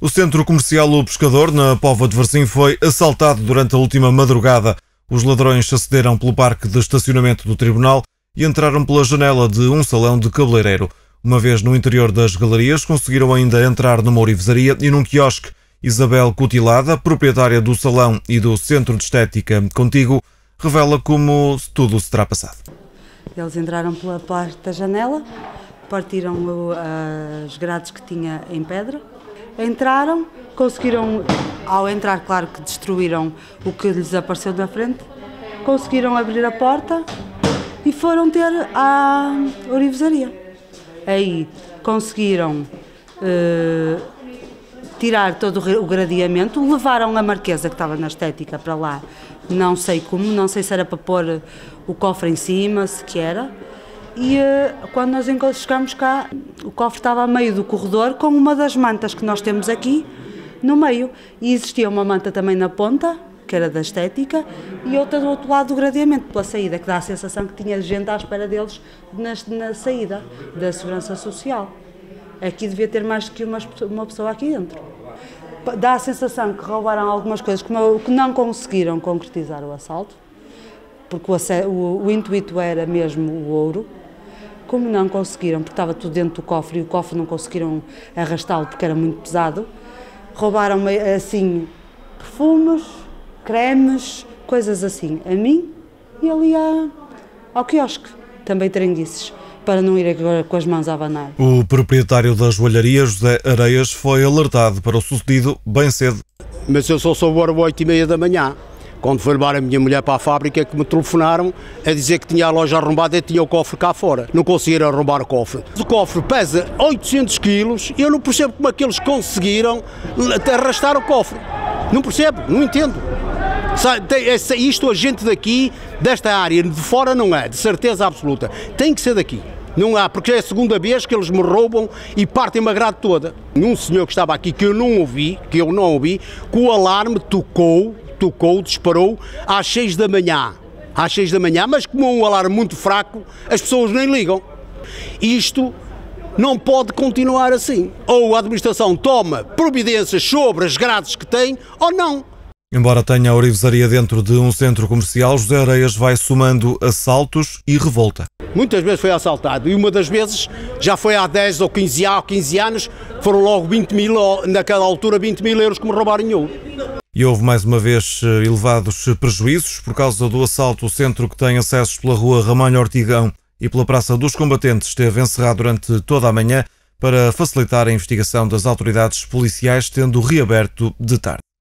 O centro comercial O Pescador, na Póvoa de Varzim, foi assaltado durante a última madrugada. Os ladrões acederam pelo parque de estacionamento do Tribunal e entraram pela janela de um salão de cabeleireiro. Uma vez no interior das galerias, conseguiram ainda entrar numa orivesaria e num quiosque. Isabel Cutilada, proprietária do salão e do Centro de Estética Contigo, revela como tudo se terá passado. Eles entraram pela parte da janela, partiram as grades que tinha em pedra, entraram, conseguiram, ao entrar, claro que destruíram o que lhes apareceu na frente, conseguiram abrir a porta e foram ter à orivesaria. Aí conseguiram tirar todo o gradeamento, levaram a marquesa que estava na estética para lá, não sei como, não sei se era para pôr o cofre em cima, se que era. E quando nós chegámos cá, o cofre estava a meio do corredor com uma das mantas que nós temos aqui no meio. E existia uma manta também na ponta, que era da estética, e outra do outro lado do gradeamento, pela saída, que dá a sensação que tinha gente à espera deles na saída da Segurança Social. Aqui devia ter mais do que uma pessoa aqui dentro. Dá a sensação que roubaram algumas coisas que não conseguiram concretizar o assalto, porque o intuito era mesmo o ouro. Como não conseguiram, porque estava tudo dentro do cofre e o cofre não conseguiram arrastá-lo porque era muito pesado, roubaram assim perfumes, cremes, coisas assim, a mim e ali ao quiosque, também trenguices, para não ir agora com as mãos a abanar. O proprietário da joalharia, José Areias, foi alertado para o sucedido bem cedo. Mas eu só soube às 8h30 da manhã. Quando foi levar a minha mulher para a fábrica, que me telefonaram a dizer que tinha a loja arrombada e tinha o cofre cá fora. Não conseguiram arrombar o cofre. O cofre pesa 800 quilos e eu não percebo como é que eles conseguiram arrastar o cofre. Não percebo, não entendo. Isto a gente daqui, desta área, de fora não é, de certeza absoluta. Tem que ser daqui. Não há, porque é a segunda vez que eles me roubam e partem-me a grade toda. Um senhor que estava aqui, que eu não ouvi, que o alarme tocou, disparou às 6 da manhã, mas como é um alarme muito fraco, as pessoas nem ligam. Isto não pode continuar assim. Ou a administração toma providências sobre as grades que tem, ou não. Embora tenha a orivesaria dentro de um centro comercial, José Areias vai somando assaltos e revolta. Muitas vezes foi assaltado e uma das vezes já foi há 10 ou 15 anos, foram logo 20 mil, naquela altura 20 mil euros que me roubaram em ouro. E houve mais uma vez elevados prejuízos por causa do assalto. O centro, que tem acessos pela rua Ramalho Ortigão e pela Praça dos Combatentes, esteve encerrado durante toda a manhã para facilitar a investigação das autoridades policiais, tendo reaberto de tarde.